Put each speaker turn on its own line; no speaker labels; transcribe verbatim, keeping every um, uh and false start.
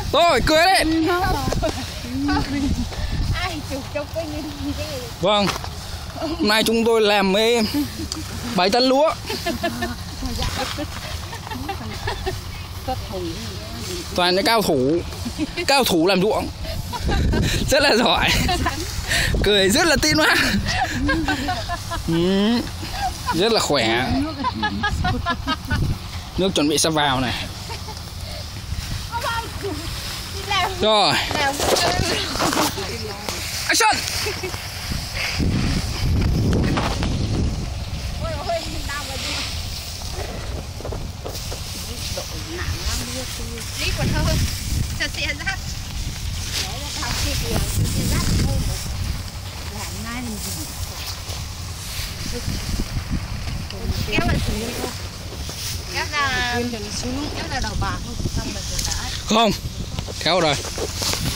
Rồi, cười đấy. Vâng. Hôm nay chúng tôi làm mấy bảy tấn lúa. Toàn những cao thủ. Cao thủ làm ruộng. Rất là giỏi. Cười rất là tin quá. Ừ. Rất là khỏe. Nước chuẩn bị sắp vào này. Rồi. Action.
Đi còn hơn. Cho xe rác. Kéo là kéo là kéo là đầu bạc không?
Không. Kéo rồi.